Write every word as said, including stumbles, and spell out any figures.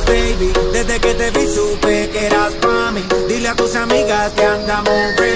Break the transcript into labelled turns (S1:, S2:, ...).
S1: baby. Desde que te vi supe que eras pa' mí. Dile a tus amigas que andamos ready.